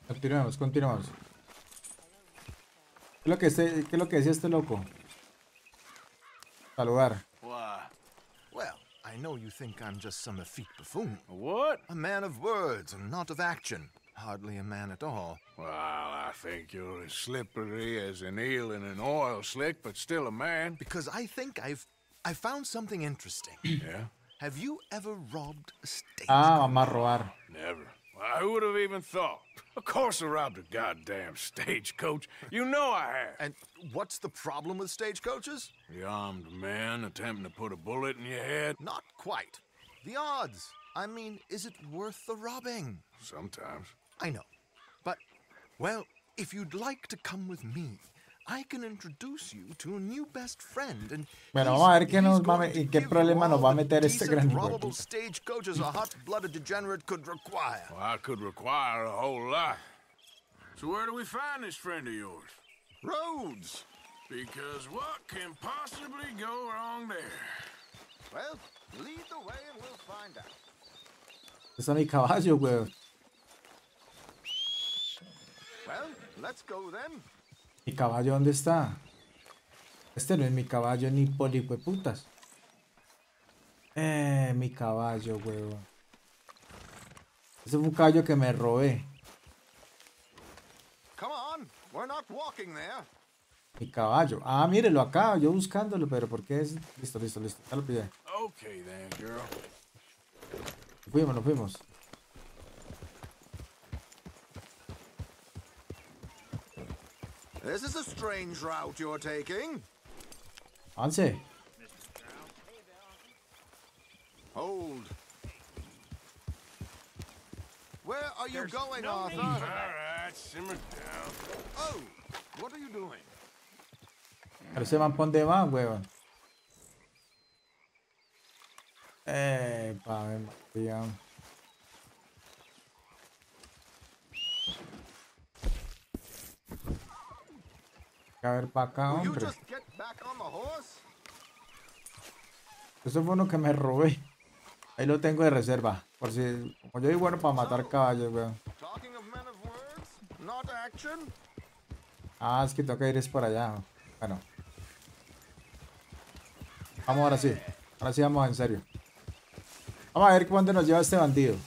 Continuemos, continuemos. ¿Qué es lo que decía este loco? Saludar. Why? Well, I know you think I'm just some effete buffoon. What? A man of words and not of action. Hardly a man at all. Well, I think you're as slippery as an eel in an oil slick, but still a man. Because I think I found something interesting. Yeah? Have you ever robbed a stagecoach? Ah, vamos a robar. Never. Well, who would have even thought? Of course I robbed a goddamn stagecoach. You know I have. And what's the problem with stagecoaches? The armed man attempting to put a bullet in your head? Not quite. The odds. I mean, is it worth the robbing? Sometimes. I know. But, well, if you'd like to come with me, I can introduce you to a new best friend, and Bueno, vamos a ver qué nos va a en qué problema nos va a meter este gran robbable stagecoaches a hot-blooded degenerate could require. Well, I could require a whole lot. So where do we find this friend of yours? Roads. Because what can possibly go wrong there? Well, lead the way and we'll find out. Está mi caballo, weón. Well, let's go then. ¿Mi caballo dónde está? Este no es mi caballo ni polihueputas. Mi caballo, weón. Ese fue un caballo que me robé. Come on, we're not walking there. Mi caballo. Ah, mírelo acá, yo buscándolo, pero ¿por qué es? Listo, listo, listo. Ya lo pillé. Okay then, girl. Nos fuimos. This is a strange route you're taking. Avance. Hold. Where are you going, Arthur? All right, simmer down. Oh, what are you doing? Pero ese man, ¿pa' dónde va, weón? María. A ver, para acá, Will you hombre. just get back on the horse? Eso fue uno que me robé. Ahí lo tengo de reserva. Por si, como yo soy bueno para matar caballos, weón. Talking of men of words, not action. Ah, es que tengo que ir es por allá. Bueno. Vamos ahora sí. Ahora sí vamos en serio. Vamos a ver cuándo nos lleva este bandido.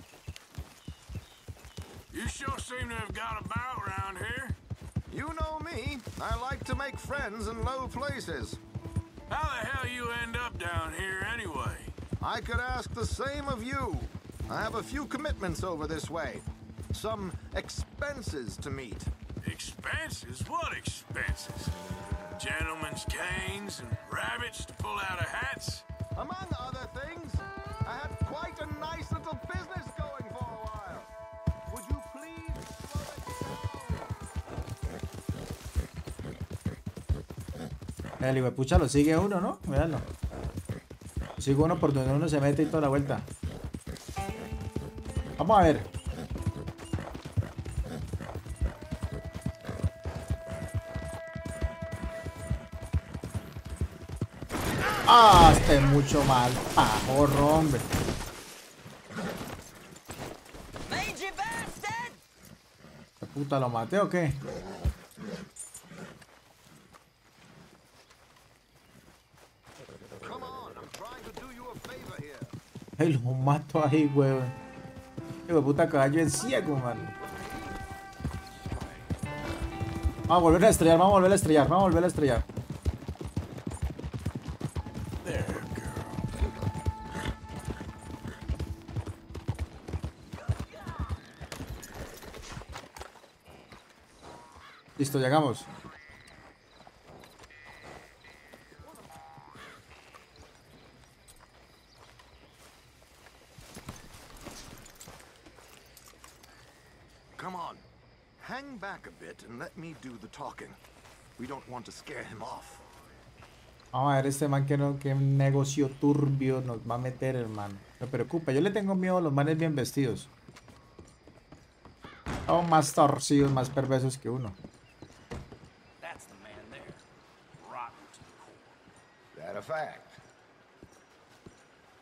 You sure seem to have got about around here. You know me. I like to make friends in low places. How the hell you end up down here anyway? I could ask the same of you. I have a few commitments over this way. Some expenses to meet. Expenses? What expenses? Gentlemen's canes and rabbits to pull out of hats? Among other things, I had quite a nice little business going for a while. Would you please slow it down? El hijuepucha lo sigue uno, ¿no? Míralo. Lo sigue uno por donde uno se mete y toda la vuelta. Vamos a ver. Ah, este es mucho mal. Pajorro, hombre. ¿Qué puta, lo maté o qué? Come on, I'm trying to do you a favor here. Ay, lo mato ahí, huevón. Hijo de puta, caballo en ciego, man. Vamos a volver a estrellar, vamos a volver a estrellar, vamos a volver a estrellar. Listo, llegamos. Come on. Hang back a bit and let me do the talking. We don't want to scare him off. Vamos a ver este man que, no, que negocio turbio nos va a meter, hermano. No me preocupa, yo le tengo miedo a los manes bien vestidos. Son más torcidos, más perversos que uno. That's the man there. Rotten to the core. That a fact.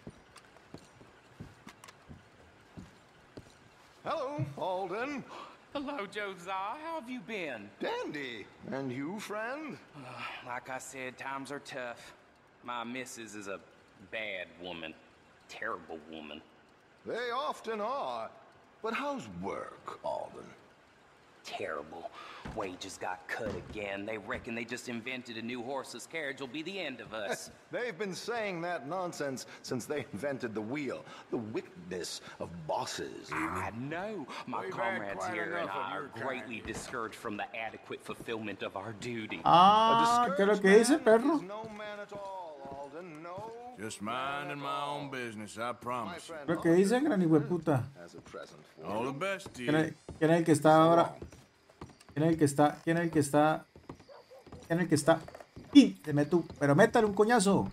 Hello, Alden. Hello, Josiah. How have you been? Dandy. And you, friend? Like I said, times are tough. My missus is a bad woman. Terrible woman. They often are. But how's work, Alden? Terrible. Wages got cut again. They reckon they just invented a new horseless carriage will be the end of us. They've been saying that nonsense since they invented the wheel. The wickedness of bosses. I know. My We've had comrades quite here and enough of I are your kind greatly here. discouraged from the adequate fulfillment of our duty. Ah, ¿qué es lo que dice, perro? No man at all, Alden. No. Just minding my own business, I My promise. friend ¿Lo que dice, gran hijueputa? has a present for All you. the best to ¿Quién you. es, quién es el que está ahora? ¿Quién es el que está? ¿Quién es el que está? ¿Quién es el que está? ¡Y! Deme tú, pero métale un coñazo.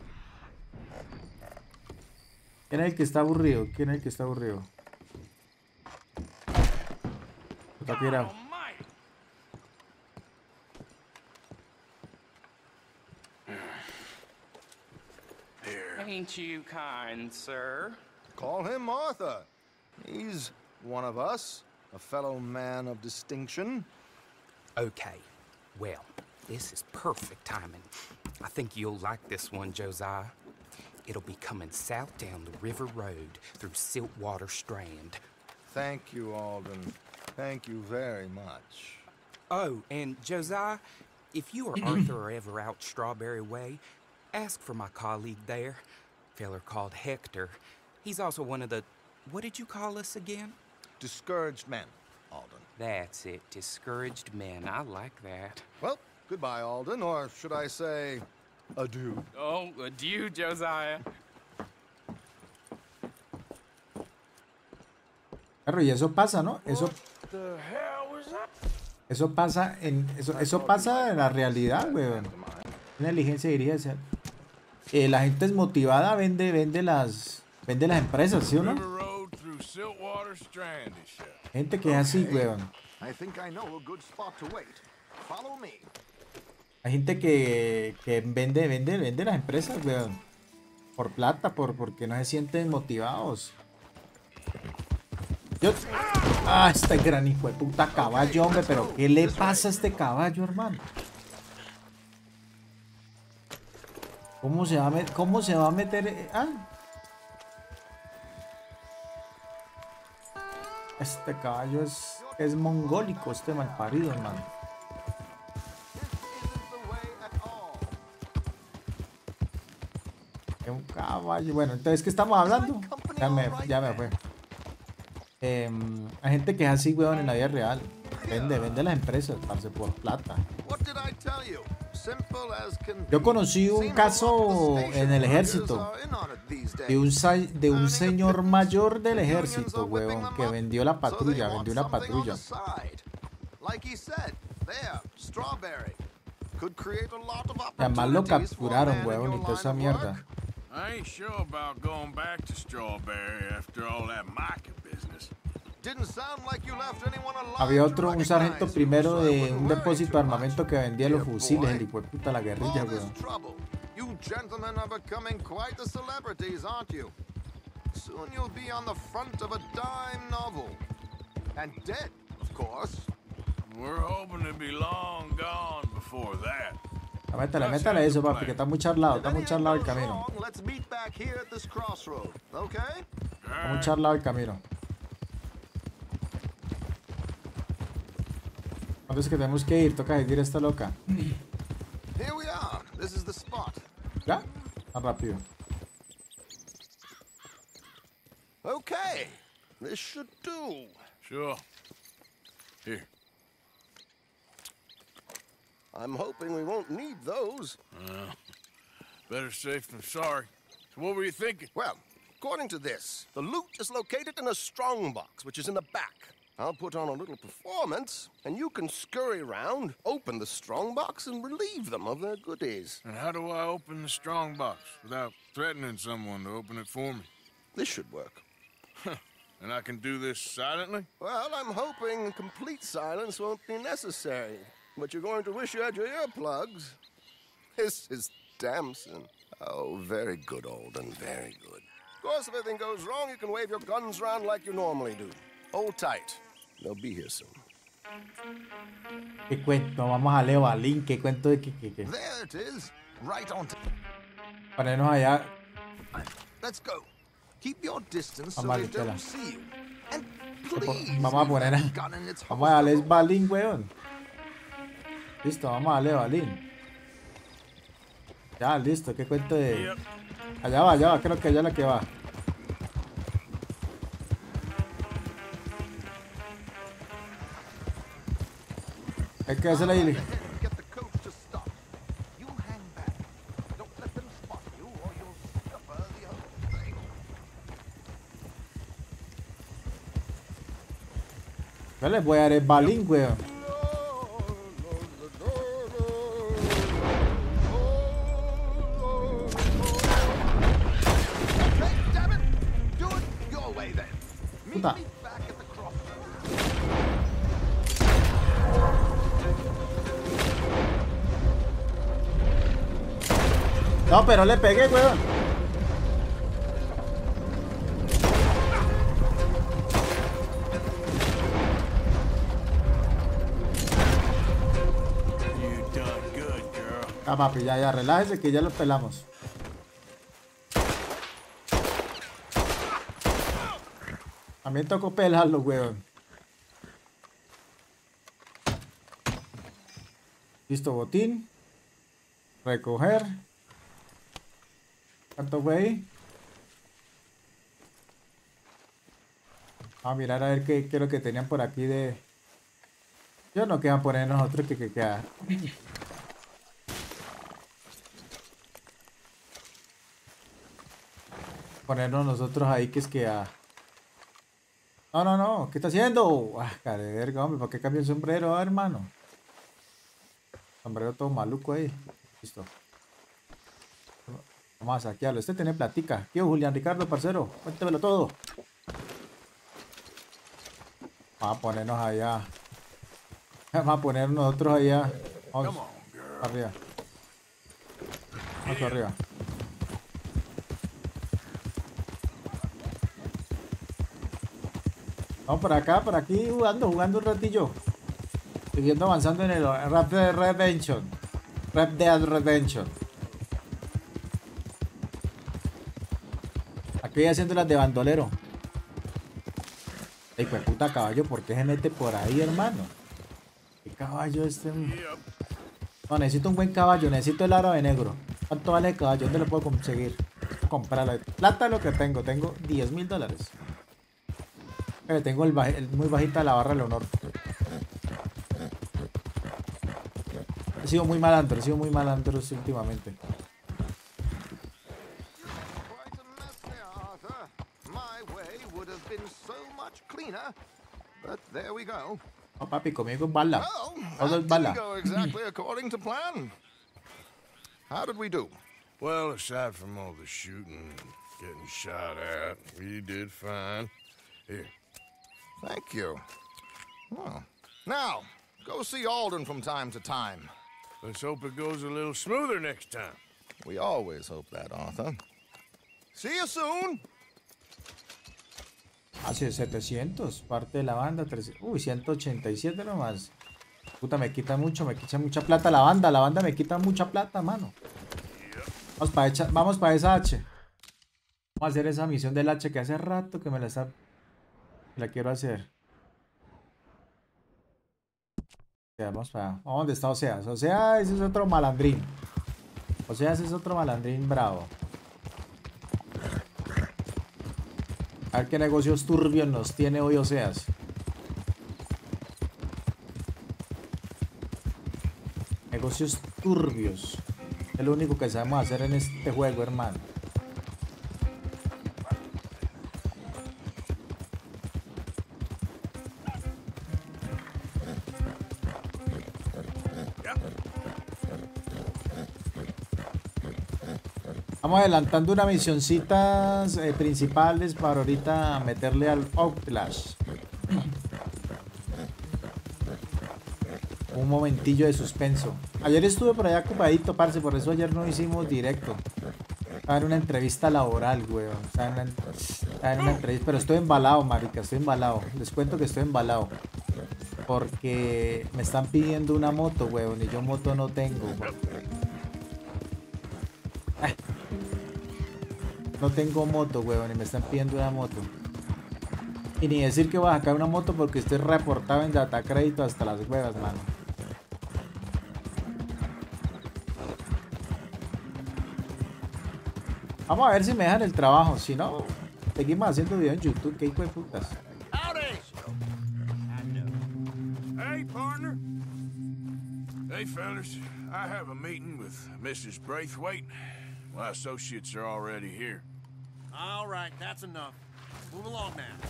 ¿Quién es el que está aburrido? ¿Quién es el que está aburrido? Está tirado. Almighty. Here. Ain't you kind, sir? Call him Arthur. He's one of us, a fellow man of distinction. Okay, well, this is perfect timing. I think you'll like this one, Josiah. It'll be coming south down the river road through Siltwater Strand. Thank you, Alden. Thank you very much. Oh, and Josiah, if you or Arthur are ever out Strawberry Way, ask for my colleague there, feller called Hector. He's also one of the, what did you call us again? Discouraged men, Alden. That's it, discouraged men. I like that. Well, goodbye, Alden, or should I say, adieu. Oh, adieu, Josiah. Perro, y eso pasa, ¿no? Eso, The hell was that? eso pasa en eso pasa en la realidad, weón. Una diligencia diría ser. La gente desmotivada vende las empresas, ¿sí o no? River Road through Siltwater Strand, he said. Gente que es así, weón. I think I know a good spot to wait. Follow me. Hay gente que vende las empresas, weón. Por plata, porque no se sienten motivados. Yo... Ah, este gran hijo de puta caballo, hombre. Pero ¿qué le pasa a este caballo, hermano? ¿Cómo se va a meter? Ah. Este caballo es mongólico, este malparido, hermano. Es un caballo. Bueno, entonces, ¿qué estamos hablando? Ya me fue. Hay gente que es así, weón, en la vida real. Vende las empresas, parce, por plata. What did I tell you? Simple as can Yo be. conocí un Seen caso a lot of the en el station ejército workers are in on it these de un days. señor mayor del The unions ejército, are whipping weón, them que up, vendió la so they patrulla, want vendió una something on patrulla. the side. Like he said, there, Strawberry. Could create a lot of Y además lo opportunities for a capturaron, man in weón, your y toda esa line of mierda. work. I ain't sure about going back to Strawberry after all that Micah business. Didn't sound like you left anyone alive Había to otro, un sargento recognize you, primero so I de wouldn't un worry depósito too de much. armamento que vendía los Dear fusiles, boy. el hijo de puta, la guerrilla, All this weón. trouble. You gentlemen are becoming quite the celebrities, aren't you? Soon you'll be on the front of a dime novel. And dead, of course. We're hoping to be long gone before that. Métale eso, papi, que está muy charlado el If anything camino. goes wrong, let's meet back here at this crossroad, okay? Está muy charlado el camino. ¿Cuándo es que tenemos que ir? Toca decir esta loca. Here we are. This is the spot. ¿Ya? Más rápido. Okay. This should do. Sure. Here. I'm hoping we won't need those. Better safe than sorry. So what were you thinking? Well, according to this, the loot is located in a strongbox, which is in the back. I'll put on a little performance, and you can scurry around, open the strongbox, and relieve them of their goodies. And how do I open the strong box without threatening someone to open it for me? This should work. And I can do this silently? Well, I'm hoping complete silence won't be necessary. But you're going to wish you had your earplugs. This is Damson. Oh, very good, Alden, very good. Of course, if anything goes wrong, you can wave your guns around like you normally do. Hold tight. They'll be here soon. ¿Qué cuento? Vamos a Levalín. ¿Qué cuento de que? There it is, right on. Ponernos allá. Let's go. Keep your distance so Vamos a they meterla. don't see you. And please, Vamos a poner leave that gun in its vamos a darle holster. Balín, weón. Listo, vamos a darle Balín. Ya, listo. ¿Qué cuento de...? Allá va. Creo que allá es la que va. Hay que hacerla ahí. Get the coach to stop. You hang back. Don't let them spot you or you'll suffer the whole thing. Yo les voy a dar el Balín, weón. Okay, damn it. Do it your way then. Meet Puta. me back at the cross. No, pero le pegué, weón. You done good, girl. Ah, papi, ya, relájese que ya lo pelamos. A mí me tocó pelarlo, weón. Listo, botín. Recoger. ¿Cuánto fue ahí? Vamos a mirar a ver qué es lo que tenían por aquí de... Yo no quedan poner nosotros que queda. Ponernos nosotros ahí que es que a... No, ¿qué está haciendo? Ah, cara de verga, hombre, ¿para qué cambia el sombrero, hermano? Sombrero todo maluco ahí. Listo. Vamos a saquearlo. Este tiene platica. ¿Qué, Julián Ricardo, parcero? Cuéntemelo todo. Vamos a ponernos allá. Vamos a poner nosotros allá. Vamos arriba. Vamos arriba. Vamos por acá, por aquí jugando un ratillo. Siguiendo avanzando en el Red Dead Redemption. Red Dead Redemption. Aquí haciendo las de bandolero. Ey, pues puta caballo, ¿por qué se mete por ahí, hermano? ¿Qué caballo este? No, necesito un buen caballo, necesito el árabe negro. ¿Cuánto vale el caballo? ¿Dónde lo puedo conseguir? Comprarlo. Plata es lo que tengo, tengo $10.000. Pero tengo muy bajita la barra del honor. He sido muy malandro últimamente. Quite a mess there, Arthur. My way would have been so much cleaner. But there we go. No, papi, conmigo es bala. Well, Todo that es bala. didn't go exactly according to plan. How did we do? Well, aside from all the shooting and getting shot at, we did fine. Here, Thank you. Well, now, go see Alden from time to time. let's hope it goes a little smoother next time. We always hope that, Arthur. See you soon. Hace 700, parte de la banda, 300, uy, 187 nomás. Puta, me quita mucho, me quita mucha plata la banda me quita mucha plata, mano. Vamos para esa H. Vamos a hacer esa misión del H que hace rato que me la quiero hacer. Vamos donde está Oseas. Oseas, ese es otro malandrín. Oseas es otro malandrín bravo. A ver qué negocios turbios nos tiene hoy Oseas. Negocios turbios. Es lo único que sabemos hacer en este juego, hermano. Vamos adelantando unas misioncitas principales para ahorita meterle al Outlast. Un momentillo de suspenso. Ayer estuve por allá ocupadito, parce, por eso ayer no hicimos directo. Estaba en una entrevista laboral, weón. Estaba en una entrevista, pero estoy embalado, marica, estoy embalado. Les cuento que estoy embalado. Porque me están pidiendo una moto, weón, y yo moto no tengo, weón. No tengo moto, weón, y me están pidiendo una moto. Y ni decir que voy a sacar una moto porque estoy reportado en data crédito hasta las huevas, mano. Vamos a ver si me dejan el trabajo. Si no, seguimos haciendo video en YouTube. ¿Qué hijo de putas? Hey, partner. Hey, fellas. I have a meeting with Mrs. Braithwaite. My associates are already here. All right, that's enough. Move along now.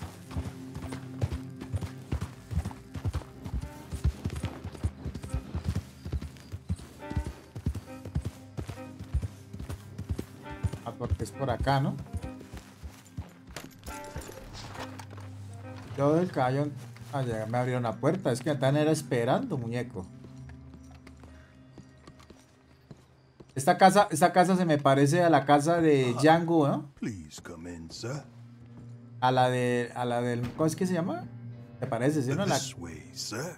Ah, porque es por acá, ¿no? Yo del caballo. Ah, ya me abrieron la puerta. Es que están era esperando, muñeco. Esta casa se me parece a la casa de Django, ¿no? Please come in, sir. A la del, ¿cómo es que se llama? ¿Te parece, sí, no? La This way, sir.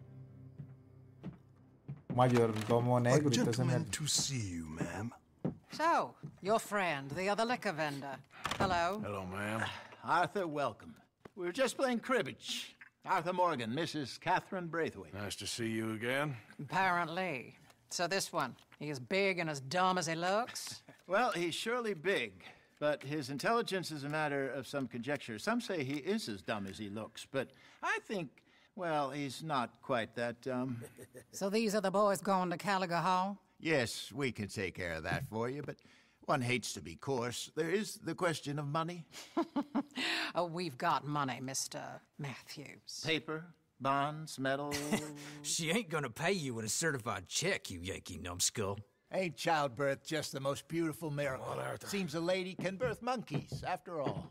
mayordomo A negro y todo ese gentleman mierda. to see you, ma'am. So, your friend, the other liquor vendor. Hello. Hello, ma'am. Arthur, welcome. We were just playing cribbage. Arthur Morgan, Mrs. Catherine Braithwaite. Nice to see you again. Apparently. So this one, he is big and as dumb as he looks? Well, he's surely big, but his intelligence is a matter of some conjecture. Some say he is as dumb as he looks, but I think, well, he's not quite that dumb. So these are the boys going to Gallagher Hall? Yes, we can take care of that for you, but one hates to be coarse. There is the question of money. Oh, we've got money, Mr. Matthews. Paper, bonds, metal. She ain't gonna pay you in a certified check, you Yankee numbskull. Ain't childbirth just the most beautiful miracle? Seems a lady can birth monkeys, after all.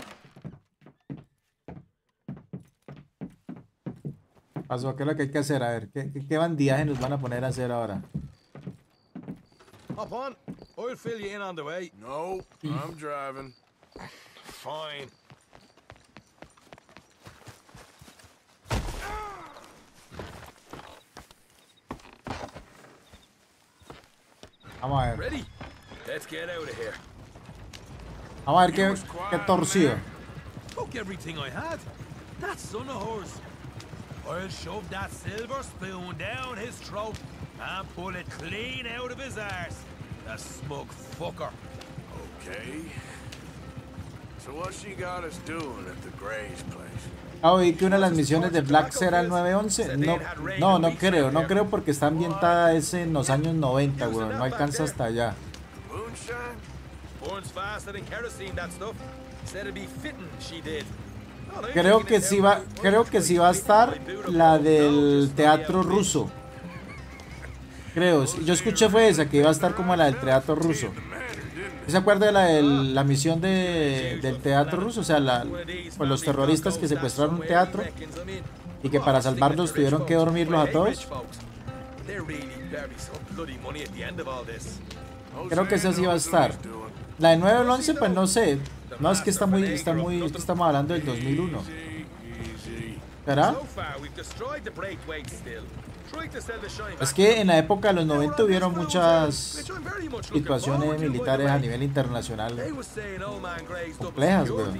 Pasó, ¿qué es lo que hay que hacer? A ver, ¿qué bandidaje nos van a poner a hacer ahora? Hop on. I'll fill you in on the way. No, I'm driving. Fine. Vamos a ver. Ready? Let's get out of here. Vamos a ver qué torcido. Took everything I had. That son of hers. I'll shove that silver spoon down his throat and pull it clean out of his arse. The smug fucker. Okay. So what's she got us doing at the Gray's place? Ah, oí que una de las misiones de Black será el 911. No creo porque está ambientada en los años 90, weón. No alcanza hasta allá. Moonshine? Burns faster than kerosene, that stuff. Said it'd be fitting, she did. Creo que sí va a estar la del teatro ruso. Creo, yo escuché fue esa, que iba a estar como la del teatro ruso. ¿Se acuerda de la misión del teatro ruso? O sea, pues los terroristas que secuestraron un teatro y que para salvarlos tuvieron que dormirlos a todos. Creo que esa sí va a estar. La de 911, pues no sé. No, es que es que estamos hablando del 2001. ¿Será? Es que en la época de los 90 hubieron muchas situaciones militares a nivel internacional complejas, weón.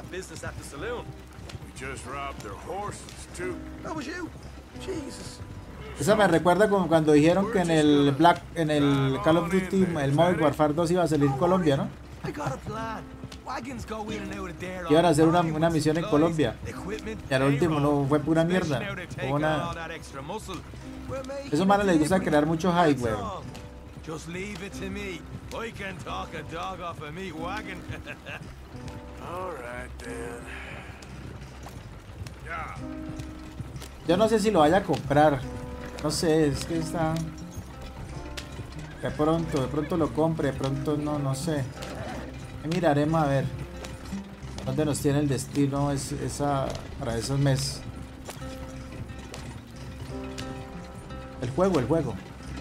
Esa me recuerda como cuando dijeron que en el Call of Duty, el Modern Warfare 2 iba a salir Colombia, ¿no? Iban a hacer una misión en Colombia y al último no fue pura mierda. Esos manes les gusta crear mucho hype, weón. Yo no sé si lo vaya a comprar. No sé, es que está... De pronto lo compre, de pronto no sé. Miraremos a ver dónde nos tiene el destino para esos meses. El juego.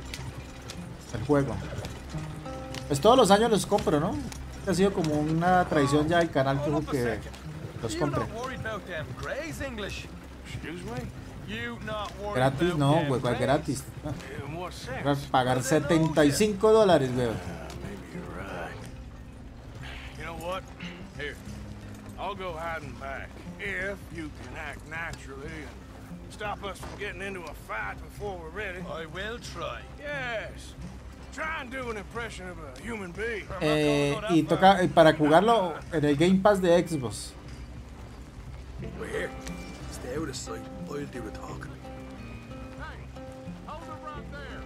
Pues todos los años los compro, ¿no? Ha sido como una tradición ya del canal que los compre. You not worry Gratis about no, them güey, ¿cuál rents. gratis? In what sense? Vas a pagar Well, they load you. $75, güey. Maybe you're right. You know what? Here, I'll go hiding back. If you can act naturally and stop us from getting into a fight before we're ready. I will try. Yes. Try and do an impression of a human being. Y toca para jugarlo en el Game Pass de Xbox. We're here. Stay out of sight. I'll do the talking. Hey, hold it right there.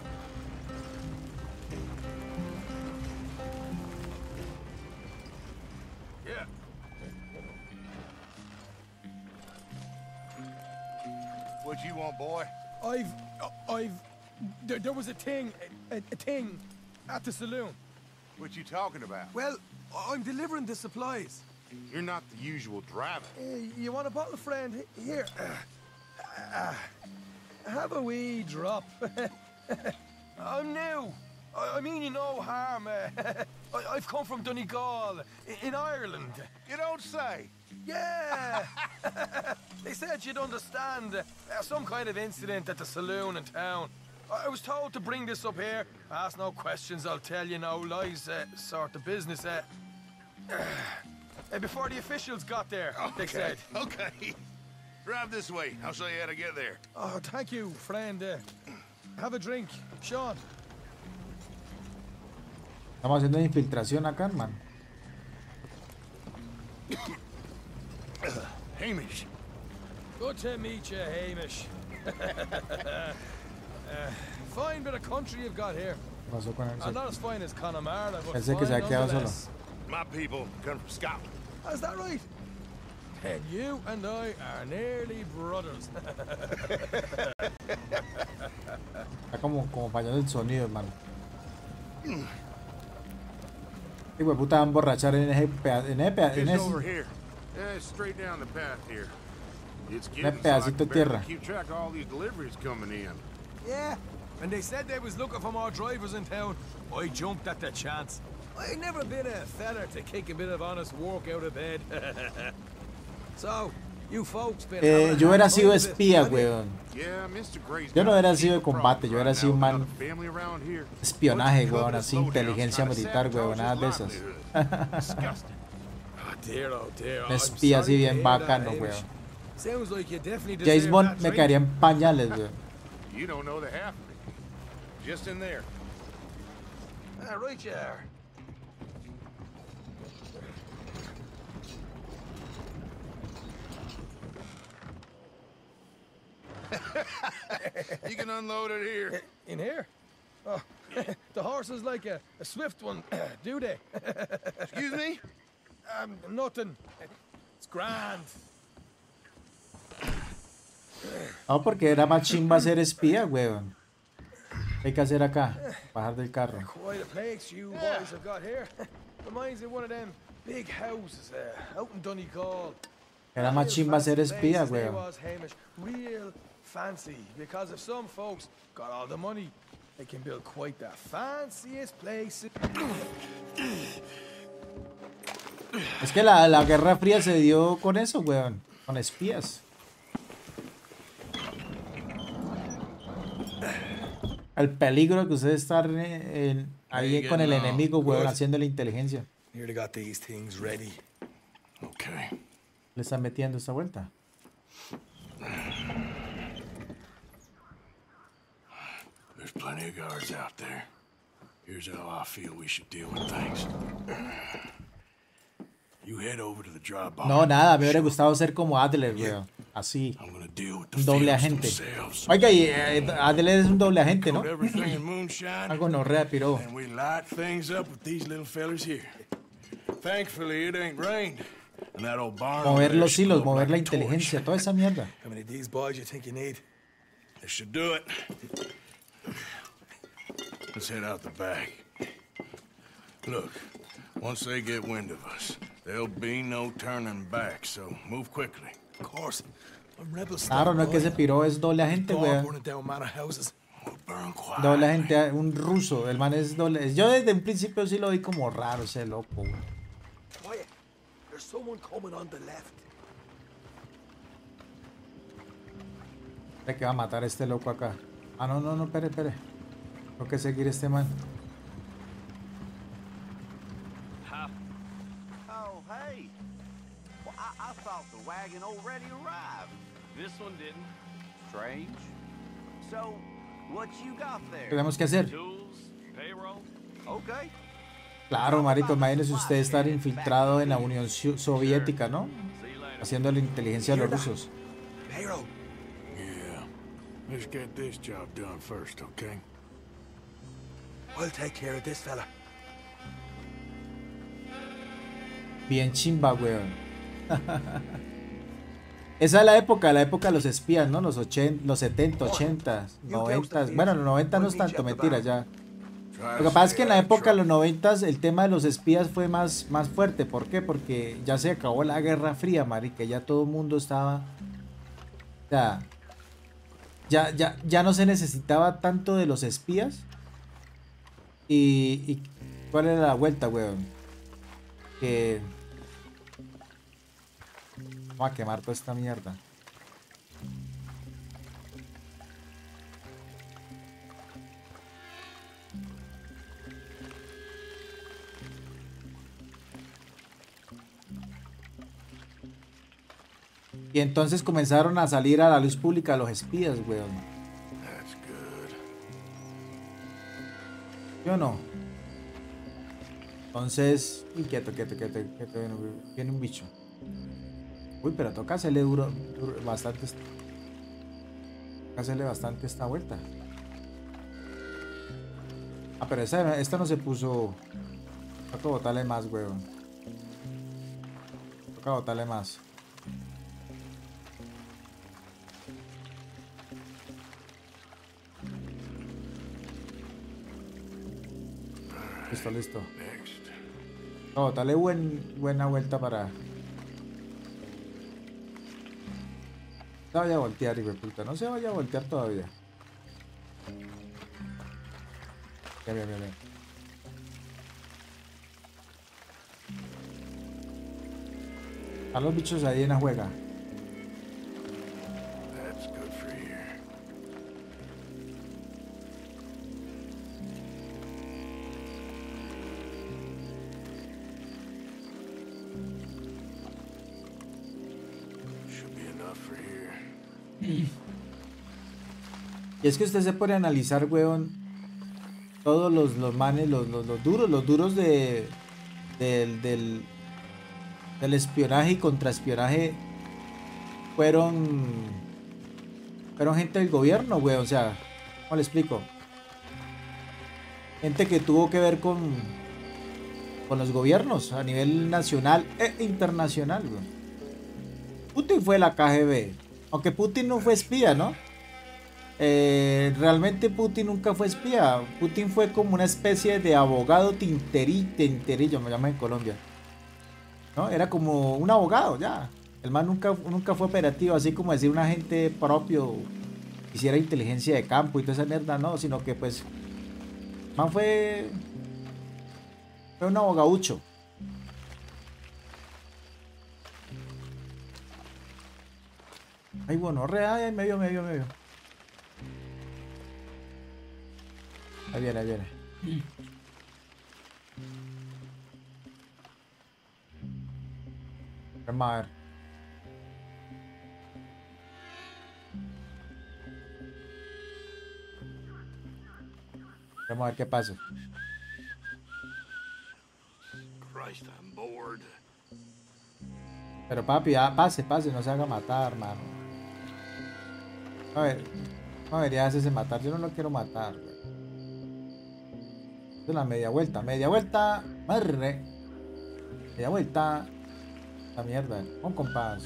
Yeah. What you want, boy? There was a thing at the saloon. What you talking about? Well, I'm delivering the supplies. You're not the usual driver. You want a bottle, friend? Here. Have a wee drop. I'm new. I mean you no harm. I've come from Donegal, in Ireland. You don't say. Yeah. They said you'd understand. Some kind of incident at the saloon in town. I was told to bring this up here. Ask no questions, I'll tell you no lies, sort of business. Before the officials got there, they said. Okay. Drive this way. I'll show you how to get there. Oh, thank you, friend. Have a drink, Sean. Estamos haciendo infiltración acá, hermano. Hamish. Good to meet you, Hamish. Fine bit of country you've got here. ¿Qué pasó con él? Not as fine as Connemara, but Pensé que se fine había quedado solo. nonetheless. My people come from Scotland. Is that right? Then you and I are nearly brothers. Está como fallando el sonido, hermano. Y güey, puta, van a emborrachar en ese It's over here. Yeah, straight down the path here. It's getting so I pedacito can de tierra. barely keep track of all these deliveries coming in. Yeah, and they said they was looking for more drivers in town. I jumped at the chance. I never been a feller to kick a bit of honest work out of bed. So, you folks been having a Yo hubiera hard sido time of it, espía, have you? weón. Yeah, Mr. Gray's Yo no got a hubiera sido de big problem combate, yo hubiera right sido un now man with another family around here. espionaje, Bunch of weón, covetous así, lowdowns inteligencia trying to militar, sabotage weón, nada de his esas. livelihood. Disgusting. Oh dear, Un I'm espía sorry así to bien hear that, bacano, Hamish. weón. Sounds like you definitely James deserve Bond that me drink. quedaría en pañales, weón. You don't know the half of it. Just in there. Right you are. You can unload it here. In here? Oh, the horse is like a swift one, do they? Excuse me? Nothing. It's grand. No, porque era más chimba ser espía, weón. ¿Qué hay que hacer acá? Bajar del carro. Quite a place you boys have got here. Reminds me of one of them big houses out in Donegal. Era más chimba ser espía, Places they weón. was, Hamish. Real fancy. Because if some folks got all the money, they can build quite the fanciest place. Es que la Guerra Fría se dio con eso, weón. Con espías. El peligro que ustedes están ahí con el enemigo, weón, haciendo la inteligencia. Nearly got these things ready. Okay. Le están metiendo esta vuelta. There's plenty of guards out there. Here's how I feel we should deal with things. You head over to the dry bar. No, nada, me hubiera gustado ser como Adler, weón. Así. I'm gonna deal with the Un doble fields agente. themselves. Oiga, y Adler es un doble agente, ¿no? Put everything in moonshine, Algo no piro. and we light things up with these little fellers here. Thankfully, it ain't rained. And that old barn over Mover there los hilos, glowed mover like la a torch. inteligencia, toda esa mierda. How many of these boys you think you need? This should do it. Let's head out the back. Look, once they get wind of us, there'll be no turning back, so move quickly. Of course. I'm rebel Claro, no es que ese piro es doble agente, weón. burning down manor houses. We'll burn quiet. Doble agente, un ruso. El man es doble. Yo desde un principio sí lo vi como raro, ese loco, weón. Quiet. There's someone coming on the left. De que va a matar a este loco acá. Ah, no, no, no, espere. Tengo que seguir este man. Oh, hey. Well, I thought the wagon already arrived. This one didn't. Strange. So, what you got ¿Qué there? tenemos que hacer? Tools, payroll. Okay. Claro, marico, imagínese usted estar infiltrado en la Unión Soviética, ¿no? Haciendo la inteligencia de los rusos. Payroll. Yeah. Let's get this job done first, okay? We'll take care of this fella. Bien chimba, weón. Esa es la época de los espías, ¿no? Los 70, 80, 90. Bueno, los 90 no es tanto, mentira, ya. Lo que pasa es que en la época de los 90 el tema de los espías fue más fuerte. ¿Por qué? Porque ya se acabó la Guerra Fría, marica. Ya todo el mundo estaba... Ya no se necesitaba tanto de los espías. Y ¿cuál era la vuelta, weón? Que... Vamos a quemar toda esta mierda. Y entonces comenzaron a salir a la luz pública los espías, weón. ¿Sí o no? Entonces... Uy, quieto. Viene un bicho. Uy, pero toca hacerle bastante. Toca hacerle bastante esta vuelta. Ah, pero esta no se puso. Toca botarle más, weón. Toca botarle más. Listo. Toca botarle buena vuelta para. No vaya a voltear, hijo de puta. No se vaya a voltear todavía. Bien. A los bichos ahí en la juega. Y es que usted se puede analizar, weón, todos los manes, los duros del espionaje y contraespionaje fueron gente del gobierno, weón. O sea, ¿cómo le explico? Gente que tuvo que ver con los gobiernos a nivel nacional e internacional, weón. Putin fue la KGB, aunque Putin no fue espía, ¿no? Realmente Putin nunca fue espía. Putin fue como una especie de abogado tinterillo, me llaman en Colombia, ¿no? Era como un abogado, ya. El man nunca fue operativo, así como decir un agente propio, hiciera inteligencia de campo y toda esa mierda, no, sino que pues man fue un abogaducho. Ay, bueno, real, medio. Ahí viene. Vamos a ver. Vamos a ver qué pasa. Pero papi, ya pase, no se haga matar, mano. A ver, ya hacerse matar. Yo no lo quiero matar, güey. Es la media vuelta, madre. Media vuelta. La mierda, con compás.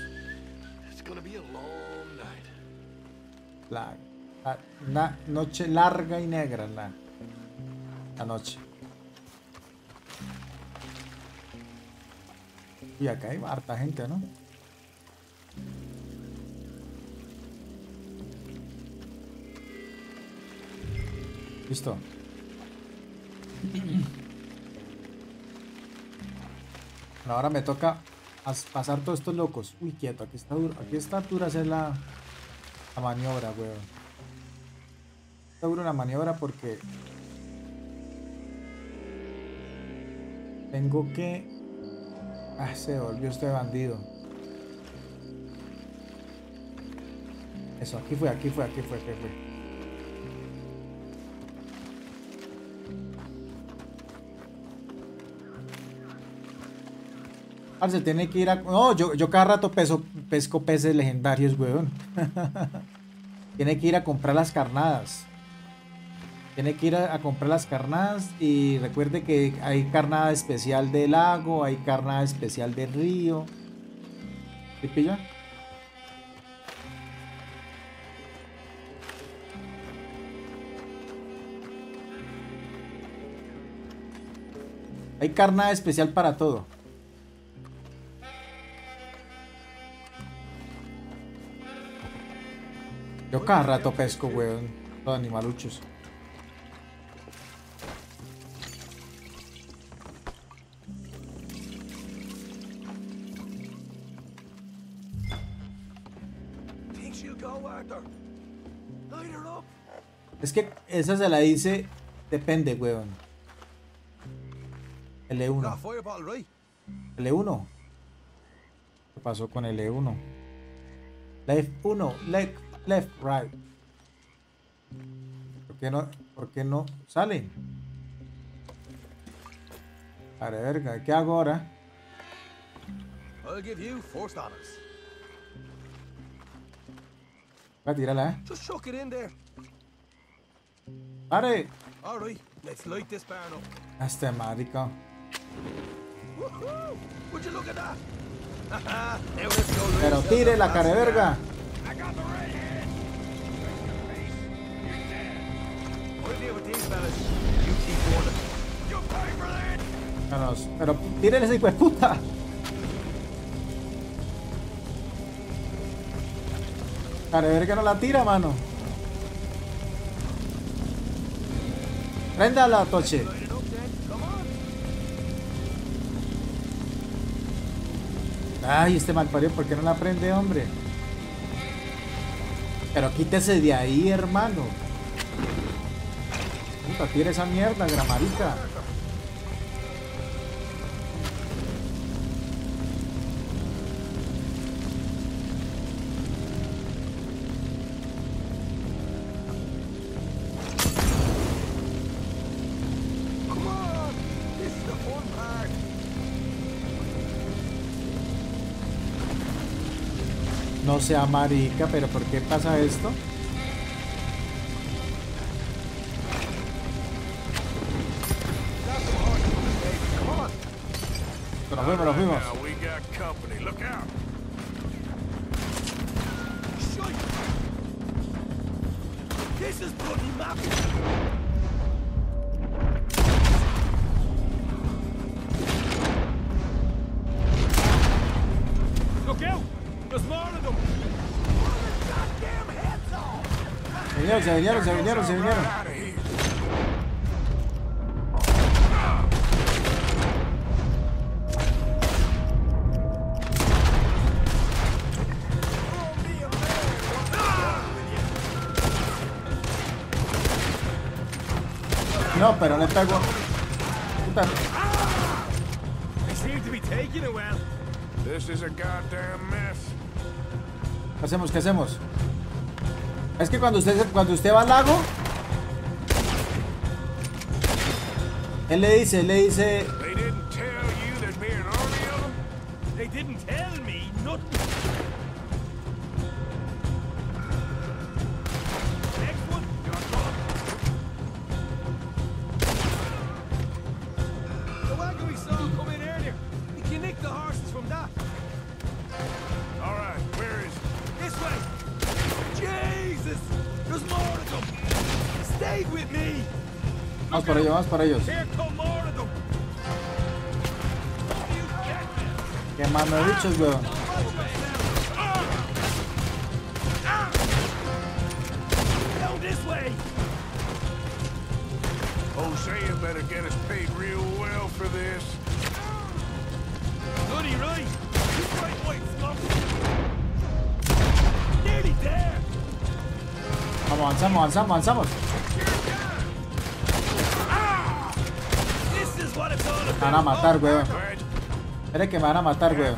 Una noche larga y negra la noche. Y acá hay harta gente, ¿no? Listo. Bueno, ahora me toca pasar todos estos locos. Uy, quieto, aquí está duro. Aquí está dura hacer la La maniobra, weón. Seguro una maniobra porque tengo que... Ah, se volvió este bandido. Eso, aquí fue. Se tiene que ir a... No, yo cada rato pesco peces legendarios, weón. Tiene que ir a comprar las carnadas. Tiene que ir a comprar las carnadas. Y recuerde que hay carnada especial de lago, hay carnada especial de río. ¿Sí pilla? Hay carnada especial para todo. Yo cada rato pesco, weón. Los animaluchos. Es que esa se la dice... Depende, weón. L1. L1. ¿Qué pasó con L1? Left 1, left, right. ¿Por qué no salen? Vale, verga, ¿qué hago ahora? I'll give you forced honors. Va a tirarla, Just chuck it in there. ¡Pare! All right, let's light this barn up. Este marica. Woohoo! Would you look at that? Pero tire la cara de verga. Pero tírenle ese hijo de puta. Cara de verga no la tira, mano. Préndala, Toche. Ay, este malparido, ¿por qué no la prende, hombre? Pero quítese de ahí, hermano. Puta, tira esa mierda, gramarica. No sea marica, pero ¿por qué pasa esto? Nos fuimos. Se vinieron. No, pero le pego. Puta. ¿Qué hacemos? Es que cuando usted va al lago, él le dice. They didn't tell me nothing. Next one. The wagon we saw come in earlier. We can nick the horses from that. All right, where is it? This way. Jesus, there's more of them. Stay with me. Vamos para ellos. Here come more of them. Qué mano de bichos, weón. This way. Hosea better get us paid real well for this. Bloody right. You right, white scum. Nearly there. Avanzamos. Me van a matar, weón. Espere que me van a matar, weón.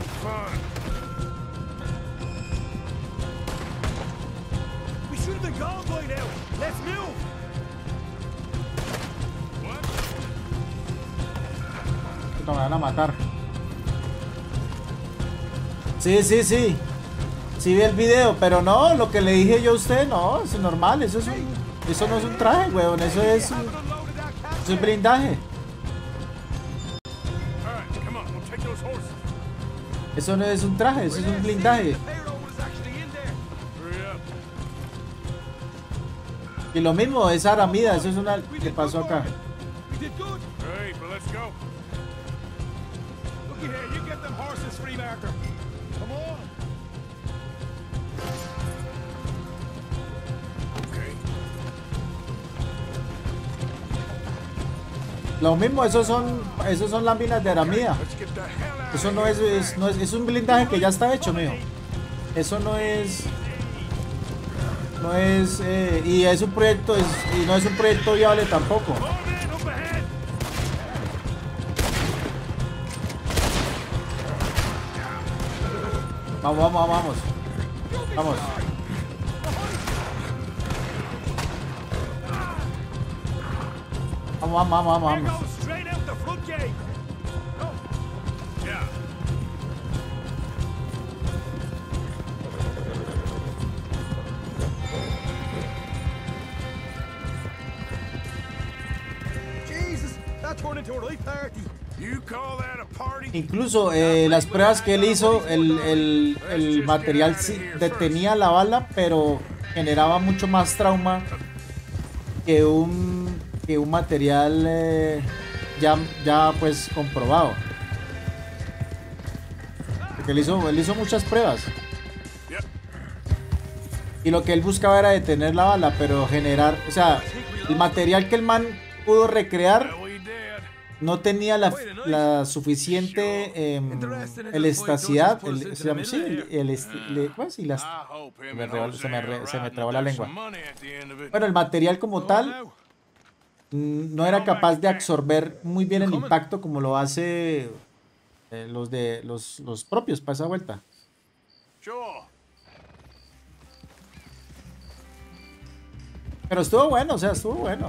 Puta, me van a matar. Sí. Sí vi el video, pero no, lo que le dije yo a usted, no, es normal, eso no es un traje, weón, eso es blindaje. Eso no es un traje, eso es un blindaje. Y lo mismo, es aramida, eso es una... ¿Qué pasó acá? Lo mismo, esos son láminas de aramida. Eso no es un blindaje que ya está hecho, mijo. Eso no es y es un proyecto y no es un proyecto viable tampoco. Vamos. Vamos. Incluso las pruebas que él hizo, el material sí detenía la bala, pero generaba mucho más trauma que un material ya pues comprobado. Porque él hizo muchas pruebas. Y lo que él buscaba era detener la bala, pero generar, o sea, el material que el man pudo recrear no tenía la suficiente elasticidad, se me trabó la lengua. Bueno, el material como tal no era capaz de absorber muy bien el impacto como lo hace los propios para esa vuelta. Pero estuvo bueno, estuvo bueno.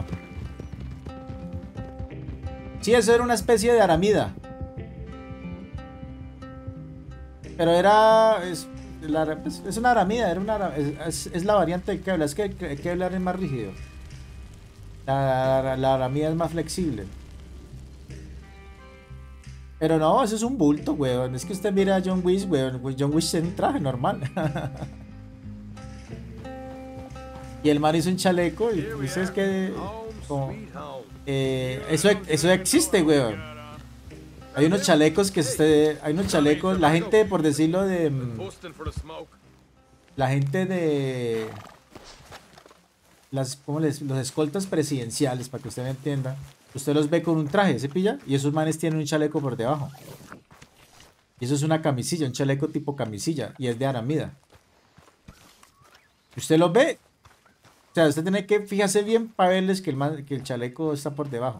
Sí, eso era una especie de aramida. Pero es una aramida, es la variante de Kevlar. Es que el Kevlar es más rígido. La aramida es más flexible. Pero no, eso es un bulto, weón. Es que usted mira a John Wick, weón. John Wick tiene un traje normal. Y el man hizo un chaleco y dices que... eso existe, weón. Hay unos chalecos la gente, por decirlo la gente de los escoltas presidenciales, para que usted me entienda, usted los ve con un traje, ¿se pilla? Y esos manes tienen un chaleco por debajo. Y eso es una camisilla, un chaleco tipo camisilla, y es de aramida. Usted los ve. O sea, usted tiene que fijarse bien para verles que el chaleco está por debajo.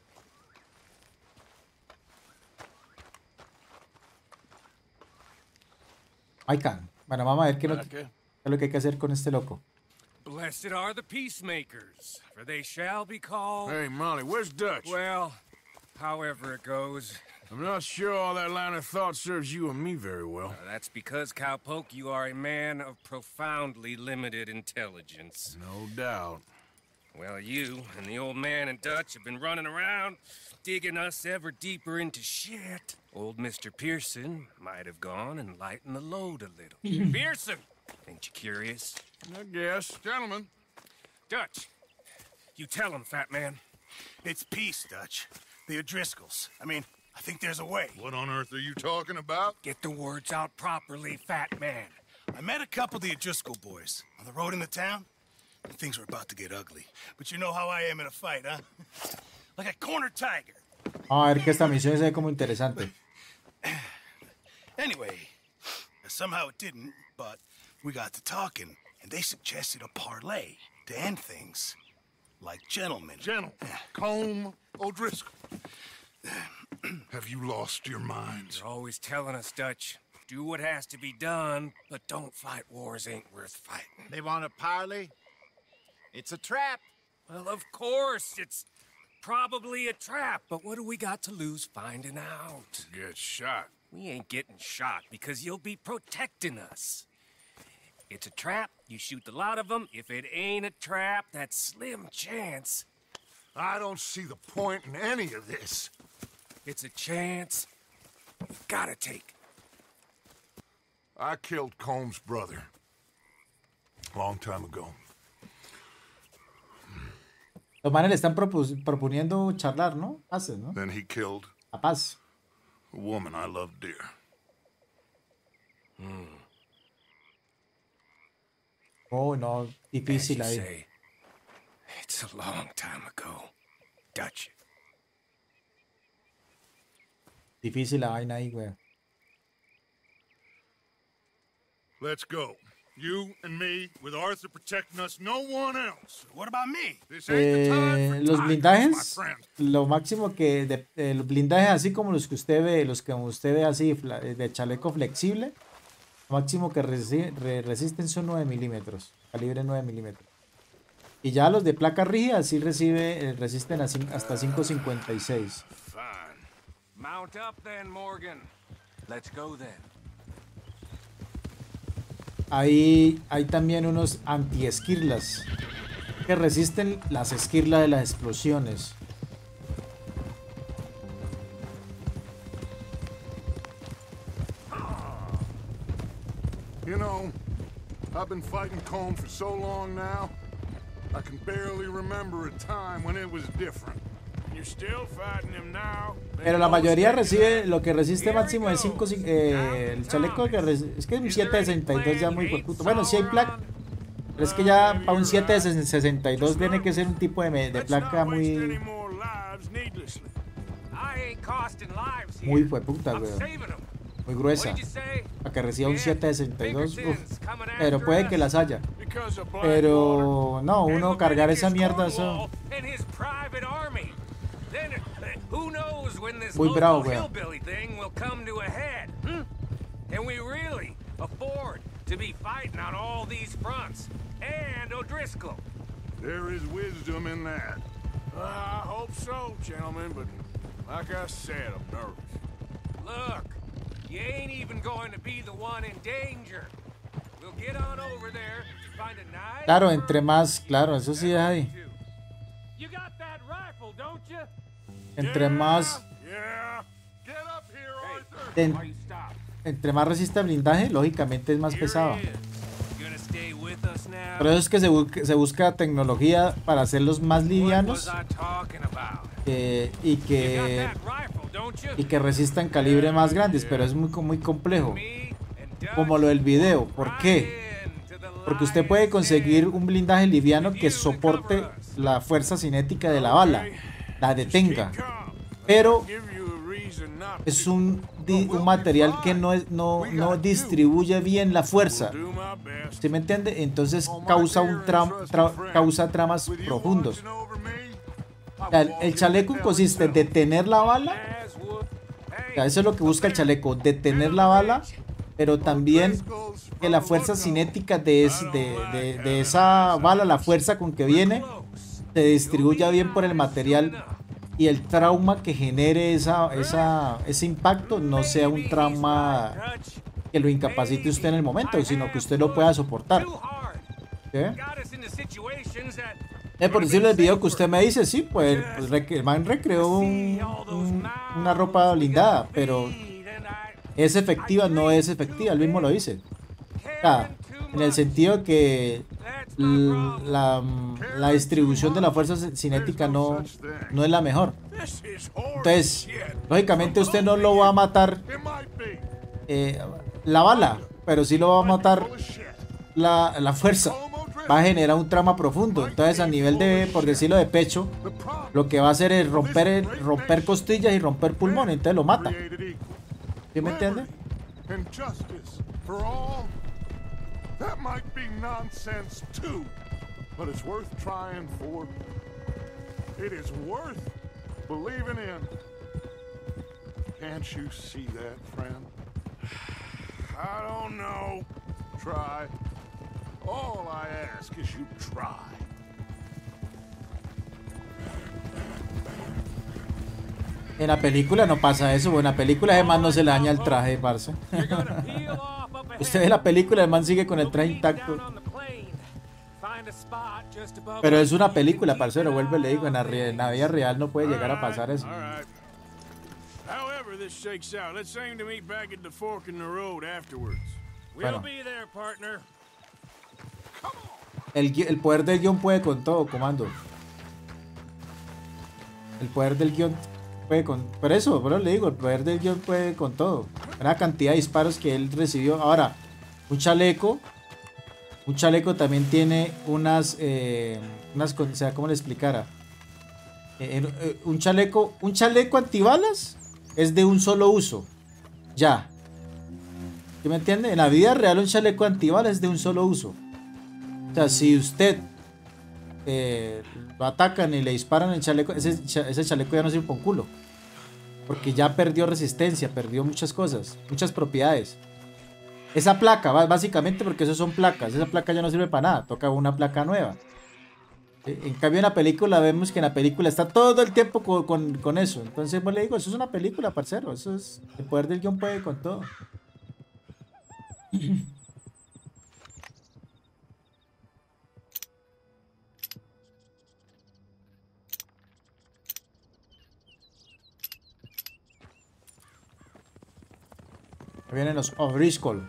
Bueno, vamos a ver qué es lo que hay que hacer con este loco. Blessed are the peacemakers, for they shall be called... Hey, Molly, where's Dutch? Well, however it goes. I'm not sure all that line of thought serves you and me very well. That's because, Cowpoke, you are a man of profoundly limited intelligence. No doubt. Well, you and the old man and Dutch have been running around, digging us ever deeper into shit. Old Mr. Pearson might have gone and lightened the load a little. Pearson! Ain't you curious? I guess. Gentlemen. Dutch, you tell him, fat man. It's peace, Dutch. The O'Driscolls. I think there's a way. What on earth are you talking about? Get the words out properly, fat man. I met a couple of the O'Driscoll boys on the road into town, and things were about to get ugly. But you know how I am in a fight, huh? Like a corner tiger. A ver que esta misión se ve como interesante. Anyway, somehow it didn't, but we got to talking, and they suggested a parlay to end things like gentlemen. Gentle. Colm O'Driscoll. Have you lost your minds? You're always telling us, Dutch. Do what has to be done, but don't fight wars ain't worth fighting. They want a parley? It's a trap. Well, of course, it's probably a trap, but what do we got to lose finding out? Get shot. We ain't getting shot because you'll be protecting us. It's a trap, you shoot the lot of them. If it ain't a trap, that's slim chance. I don't see the point in any of this. It's a chance you've gotta take. I killed Colm's brother. A long time ago. Los manes le están proponiendo charlar, ¿no? Pases, ¿no? Then he killed La paz. a woman I loved dear. Oh, no, difícil As you ahí. say, it's a long time ago. Dutch. Difícil la vaina ahí, güey. Let's go. You and me, with Arthur protecting us, no one else. What about me? This ain't the time for Los tiredness, blindajes, my friend. lo máximo que los blindajes así como los que usted ve así de chaleco flexible, lo máximo que resisten son 9 milímetros, calibre 9 milímetros. Y ya los de placa rígida sí resisten hasta 5.56. Fine. Mount up then, Morgan. Let's go then. Hay también unos anti-esquirlas que resisten las esquirlas de las explosiones. You know, I've been fighting Colm for so long now, I can barely remember a time when it was different. You're still fighting him now. Pero la mayoría recibe, lo que resiste máximo es 5, el chaleco es que un 7.62 ya muy por puto. Bueno, sí hay placa, pero es que ya para un 7.62 tiene que ser un tipo de placa muy puta, güey. Muy gruesa. Para que reciba un 7.62, pero puede que las haya. Pero no, uno cargar esa mierda, eso. Muy bravo, güey. Can we really afford to be fighting on all these fronts? And O'Driscoll. There is wisdom in that. I hope so, gentlemen, but like I said, I'm nervous. Look, you ain't even going to be the one in danger. We'll get on over there, find a nice... Claro, entre más, claro, eso sí es ahí. You got that rifle, don't you? Entre más... Entre más resiste blindaje, lógicamente es más pesado. Por eso es que se busca tecnología para hacerlos más livianos y que resistan calibre más grandes, pero es muy complejo. Como lo del video. ¿Por qué? Porque usted puede conseguir un blindaje liviano que soporte la fuerza cinética de la bala, la detenga, pero es un material que no distribuye bien la fuerza. ¿Sí me entiende? Entonces causa causa tramas profundos. El chaleco consiste en detener la bala. Eso es lo que busca el chaleco, detener la bala, pero también que la fuerza cinética de esa bala, la fuerza con que viene, se distribuya bien por el material y el trauma que genere ese impacto no sea un trauma que lo incapacite usted en el momento, sino que usted lo pueda soportar. ¿Qué? Por decirle el video que usted me dice, sí, pues el man recreó una ropa blindada, pero ¿es efectiva? No es efectiva, él mismo lo dice. O sea, en el sentido que la distribución de la fuerza cinética no es la mejor. Entonces, lógicamente usted no lo va a matar la bala, pero sí lo va a matar la fuerza. Va a generar un trauma profundo. Entonces, a nivel de, por decirlo, de pecho, lo que va a hacer es romper costillas y romper pulmón. Entonces lo mata. ¿Sí me entiende? but it's worth trying for. It is worth believing in. Can't you see that, friend? I don't know. Try. All I ask is you try. En la película no pasa eso, en la película además no se le daña el traje, parce. Usted ve la película, el man sigue con el traje intacto. Pero es una película, parcero, vuelve y le digo, en la vida real no puede llegar a pasar eso. However this shakes out, let's aim to meet back at the fork in the road afterwards. Bueno. We'll be there, partner. El poder del guión puede con todo, comando. El poder del guión puede con... Por eso le digo, el poder del guión puede con todo. Una cantidad de disparos que él recibió. Ahora, un chaleco también tiene unas... o sea, ¿cómo le explicara? Un chaleco antibalas es de un solo uso. Ya. ¿Sí me entiende? En la vida real un chaleco antibalas es de un solo uso. O sea, si usted lo atacan y le disparan el chaleco, ese chaleco ya no sirve para un culo. Porque ya perdió resistencia, perdió muchas cosas, muchas propiedades. Esa placa, básicamente porque eso son placas, esa placa ya no sirve para nada, toca una placa nueva. En cambio en la película vemos que en la película está todo el tiempo con eso. Entonces pues le digo, eso es una película, parcero. Eso es, el poder del guión puede con todo. Vienen los O'Driscoll.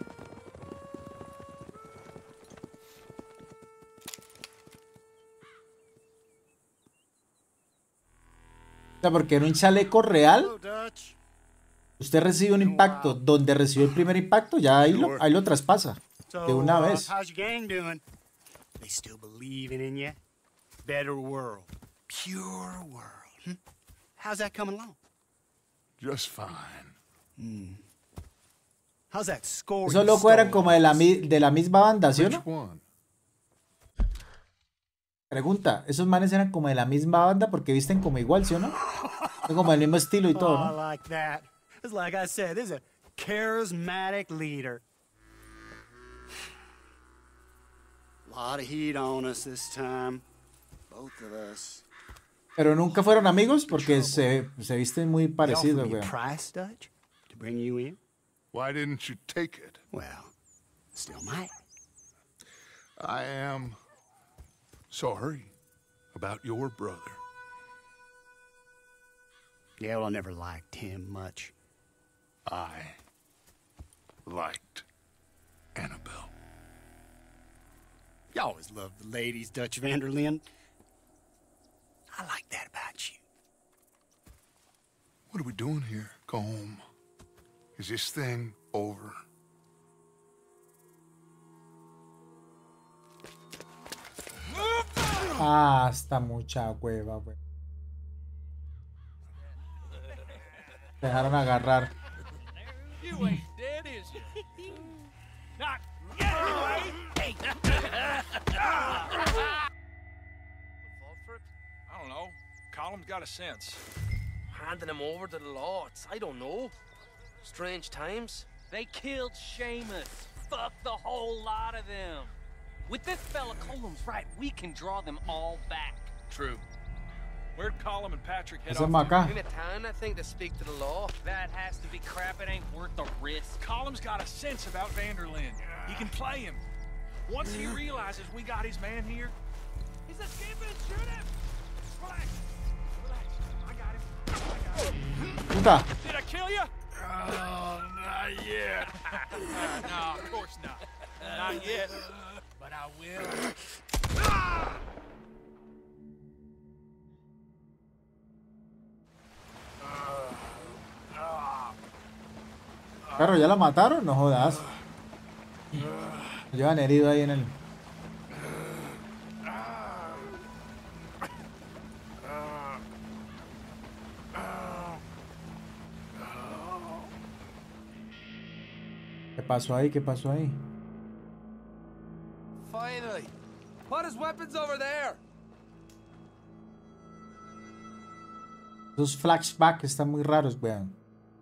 O sea, porque en un chaleco real, usted recibe un impacto donde recibió el primer impacto, ya ahí lo traspasa de una vez. How's your gang doing? They still believing in you? Better world. Pure world. How's that coming along? Just fine. How's that score? Esos locos eran como de la misma banda, ¿sí o no? Pregunta, ¿esos manes eran como de la misma banda porque visten como igual, ¿sí o no? Son como del mismo estilo y todo, ¿no? I like that. It's like I said, this is a charismatic leader. A lot of heat on us this time. Both of us. Pero nunca fueron amigos porque se visten muy parecidos, güey. Price, Dutch, to bring you in? Why didn't you take it? Well, still might. I am sorry about your brother. Yeah, well, I never liked him much. I liked Annabelle. You always loved the ladies, Dutch van der Linde. I like that about you. What are we doing here? Go home. Is this thing over? Ah, está mucha hueva, güey. Dejaron agarrar. You ain't dead, is you? Not yet, anyway. I don't know. Colum's got a sense. Handing him over to the lords. I don't know. Strange times. They killed Seamus. Fuck the whole lot of them. With this fella Colum's right, we can draw them all back. True. Where'd Colum and Patrick head Ese off? Maca. In a town, I think, to speak to the law. That has to be crap. It ain't worth the risk. Colum's got a sense about van der Linde. He can play him. Once he realizes we got his man here, he's escaping. Shoot him! Relax. Relax. I got him. Puta. Did I kill you? Oh, not yet. No, of course not. Not yet. But I will. Claro, ¿ya la mataron? No jodas. Lo llevan herido ahí en el... ¿Qué pasó ahí? ¿Qué pasó ahí? Finally, Put his weapons over there. Esos flashbacks están muy raros, weón.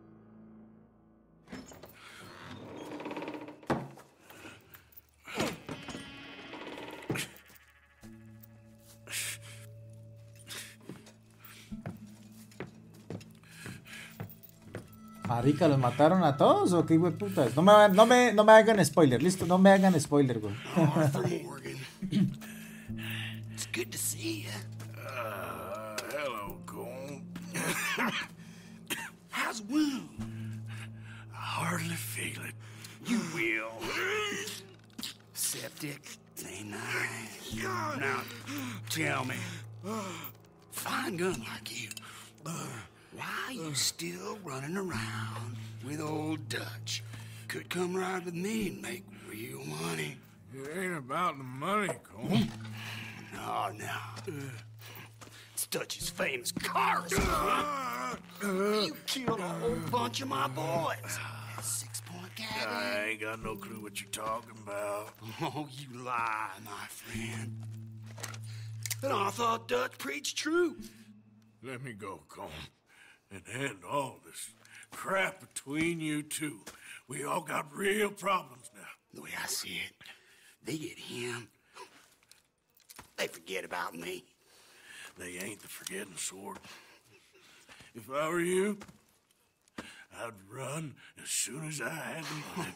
Marica, ¿los mataron a todos o qué hueputas? No me hagan spoiler, listo, no me hagan spoiler, güey. Arthur Morgan. It's good to see you. Hello, Cole. How's the wound? I hardly feel it. You will. Septic. Ain't nice. Now, tell me. Fine gun like you. Why you still running around with old Dutch? Could come right with me and make real money. It ain't about the money, Cole. No. It's Dutch's famous cars. You killed a whole bunch of my boys. That 6-point gag. I ain't got no clue what you're talking about. Oh, you lie, my friend. And I thought Dutch preached truth. Let me go, Cole. And end all this crap between you two. We all got real problems now. The way I see it, they get him. They forget about me. They ain't the forgetting sort. If I were you, I'd run as soon as I had the money.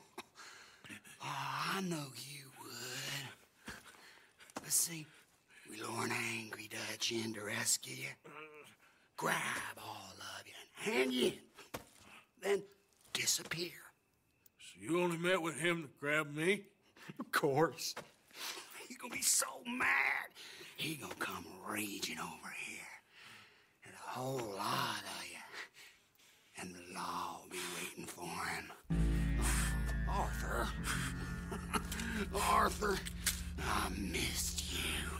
Oh, I know you would. But see, we lure an angry Dutch in to rescue you. Grab all of you and hand you in. Then disappear. So you only met with him to grab me? Of course. He gonna be so mad. He gonna come raging over here. And a whole lot of you. And the law will be waiting for him. Arthur. Arthur, I missed you.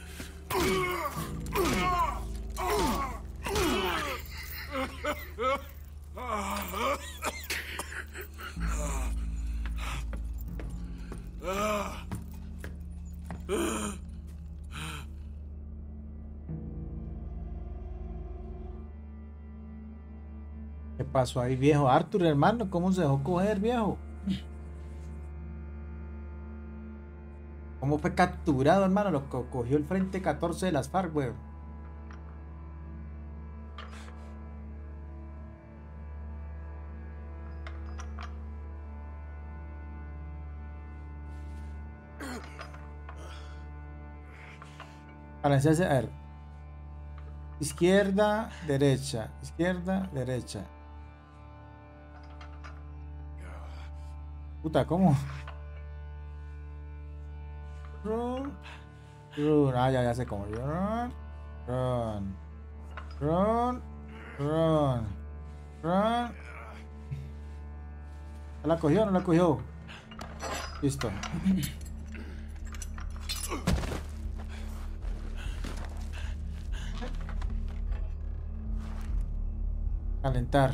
¿Qué pasó ahí, viejo? Arthur, hermano, ¿cómo se dejó coger, viejo? ¿Cómo fue capturado, hermano? Lo cogió el Frente 14 de las FARC, weón. Balancearse, a ver. Izquierda, derecha. Izquierda, derecha. Puta, ¿cómo? Run. Run. Ah, ya sé cómo. Run. Run. Run. Run. Run. ¿No la cogió o no la cogió? Listo. Calentar.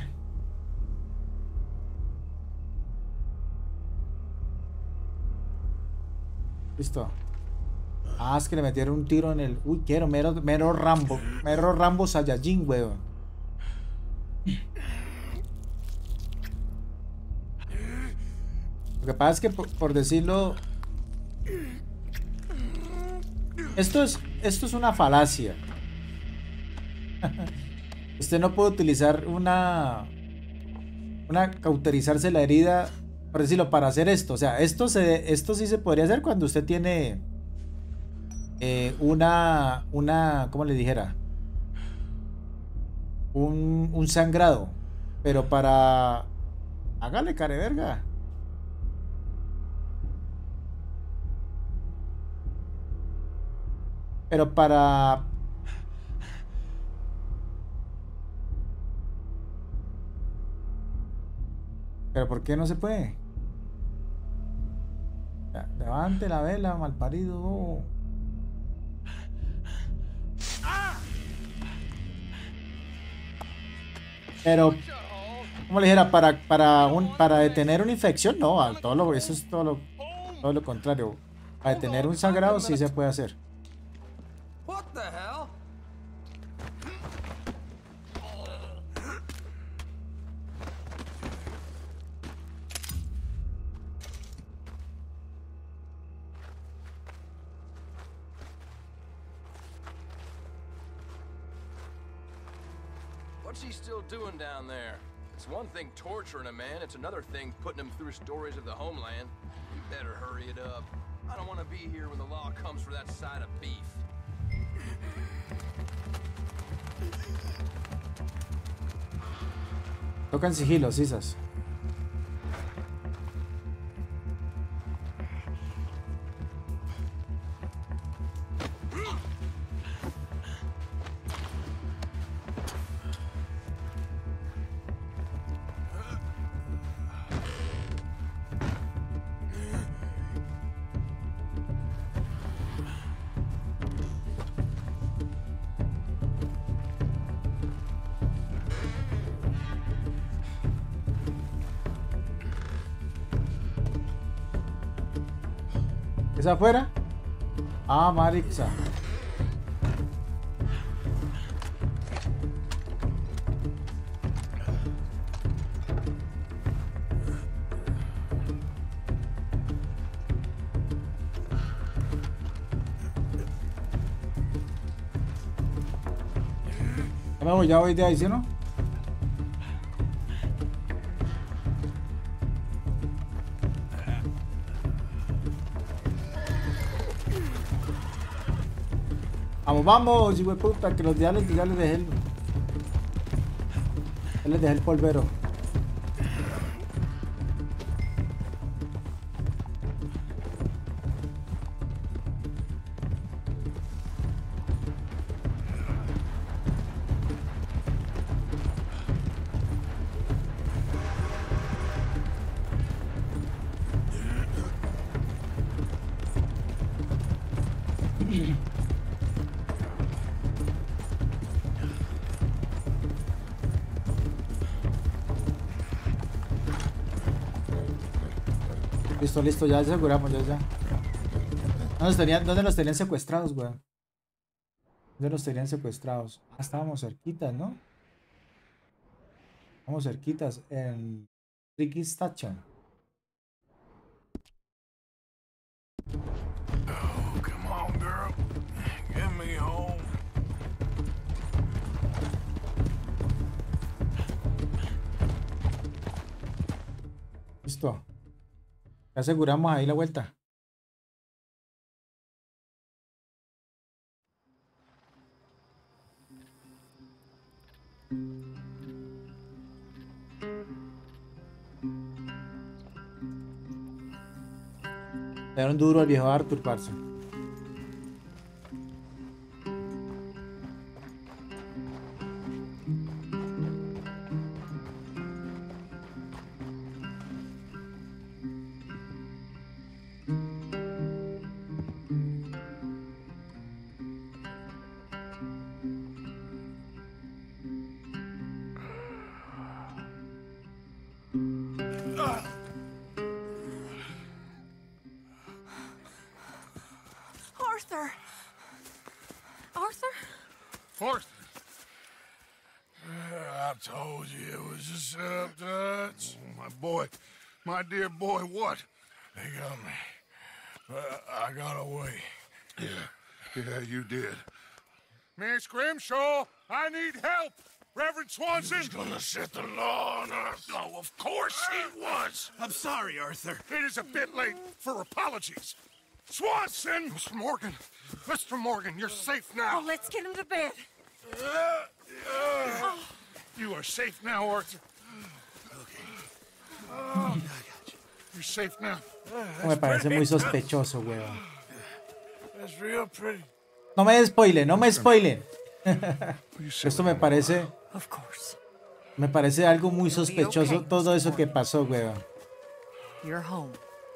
Listo. Ah, es que le metieron un tiro en el... Uy, quiero, mero Rambo. Mero Rambo Saiyajin, weón. Lo que pasa es que, por decirlo... Esto es una falacia. Usted no puede utilizar cauterizarse la herida, por decirlo, para hacer esto. O sea, esto sí se podría hacer cuando usted tiene ¿cómo le dijera? Un sangrado. Pero para... Hágale, careverga. Pero para... ¿Pero por qué no se puede? Ya, levante la vela, malparido. Oh. Pero, ¿cómo le dijera? Para detener una infección, no, eso es todo lo contrario. Para detener un sangrado sí se puede hacer. What the hell? What's he still doing down there? It's one thing torturing a man, it's another thing putting him through stories of the homeland. You better hurry it up. I don't want to be here when the law comes for that side of beef. Tocan sigilo, sisas. ¿Es afuera? Ah, marixa. Ya voy de ahí, ¿sí o no? Vamos, hijo de puta, que los ya les dejé el... Ya les dejé el polvero. Listo, ya aseguramos, ya. ¿Dónde los tenían secuestrados, weón? ¿Dónde los tenían secuestrados? Ah, estábamos cerquitas, ¿no? Estábamos cerquitas en Ricky Station. Oh, come on, girl. Get me home. Listo. Ya aseguramos ahí la vuelta. Le dieron duro al viejo Arthur, parce. Arthur! Arthur? Arthur! I told you it was a setup, Dutch. Oh, my boy. My dear boy, what? They got me. I got away. Yeah, you did. Miss Grimshaw, I need help! Reverend Swanson! He's gonna set the law on us. Oh, of course he was! I'm sorry, Arthur. It is a bit late for apologies. Swanson! Mr. Morgan, you're safe now. Oh, let's get him to bed. You are safe now, Arthur. Okay. You're safe now. Me parece muy sospechoso, weón. That's real pretty. No me spoilen, no me spoilen. Esto me parece... Me parece algo muy sospechoso todo eso que pasó, weón. You're home.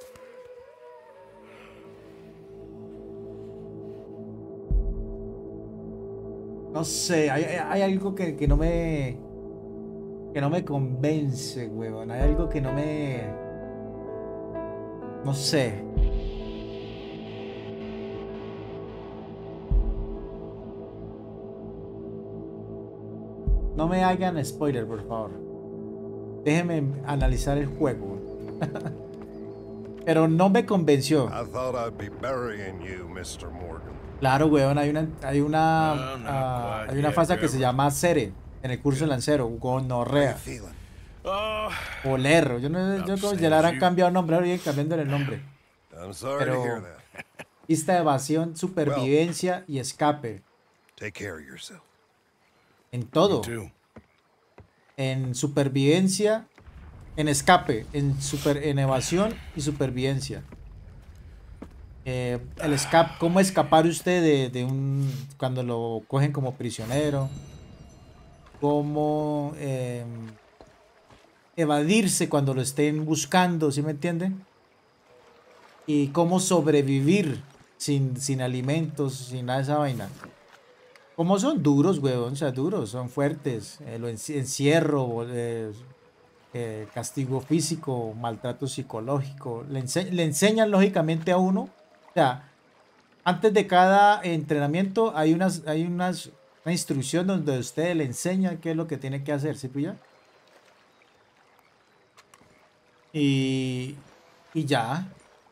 No sé, hay algo que no me... Que no me convence, weón. Hay algo que no me... No sé. No me hagan spoiler, por favor. Déjenme analizar el juego. Pero no me convenció. I thought I'd be burying you, Mr. Morgan. Claro, weón, hay una fase que se llama Cere en el curso de lancero, gonorrea. Oler, yo como ya le habrán cambiado el nombre, ahora vienen cambiándole el nombre. Pero esta evasión, supervivencia y escape. En todo. En supervivencia, en escape, en evasión y supervivencia. El escape, cómo escapar usted de un cuando lo cogen como prisionero, cómo evadirse cuando lo estén buscando, ¿sí me entienden? Y cómo sobrevivir sin alimentos, sin nada de esa vaina. Cómo son duros, weón, o sea, duros, son fuertes, lo encierro, castigo físico, maltrato psicológico, le enseñan lógicamente a uno. O sea, antes de cada entrenamiento hay una instrucción donde usted le enseña qué es lo que tiene que hacer, ¿sí pilla? Y ya.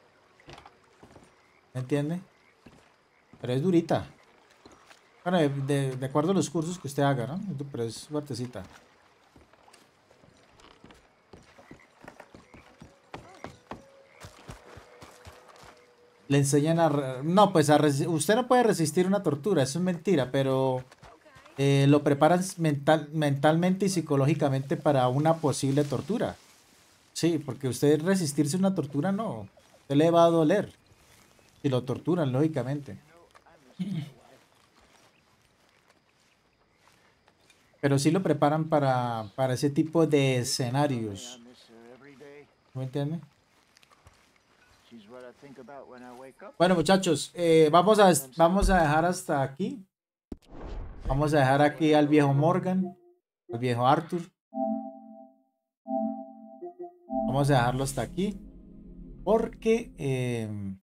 ¿Me entiende? Pero es durita. Bueno, de acuerdo a los cursos que usted haga, ¿no? Pero es fuertecita. Le enseñan a... No, pues usted no puede resistir una tortura, eso es mentira, pero lo preparan mentalmente y psicológicamente para una posible tortura. Sí, porque usted resistirse a una tortura no, usted le va a doler. Si lo torturan, lógicamente. Pero sí lo preparan para ese tipo de escenarios. ¿Me entiende? Bueno, muchachos, vamos a dejar hasta aquí. Vamos a dejar aquí al viejo Morgan, al viejo Arthur. Vamos a dejarlo hasta aquí. Porque